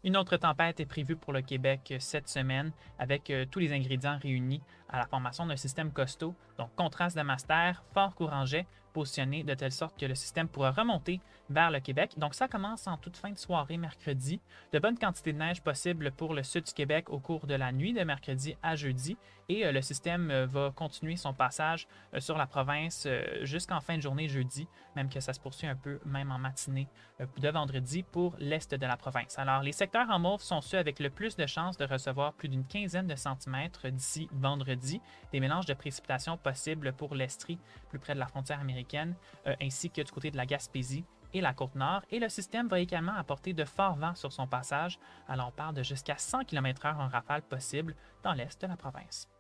Une autre tempête est prévue pour le Québec cette semaine avec tous les ingrédients réunis à la formation d'un système costaud, donc contraste de masse d'air, fort courant jet, positionné de telle sorte que le système pourra remonter vers le Québec. Donc ça commence en toute fin de soirée mercredi. De bonnes quantités de neige possibles pour le sud du Québec au cours de la nuit de mercredi à jeudi et le système va continuer son passage sur la province jusqu'en fin de journée jeudi, même que ça se poursuit un peu même en matinée de vendredi pour l'est de la province. Alors les secteurs en mauve sont ceux avec le plus de chances de recevoir plus d'une quinzaine de centimètres d'ici vendredi, des mélanges de précipitations possibles pour l'Estrie, plus près de la frontière américaine, ainsi que du côté de la Gaspésie et la Côte-Nord. Et le système va également apporter de forts vents sur son passage. Alors on parle de jusqu'à 100 km/h en rafale possible dans l'est de la province.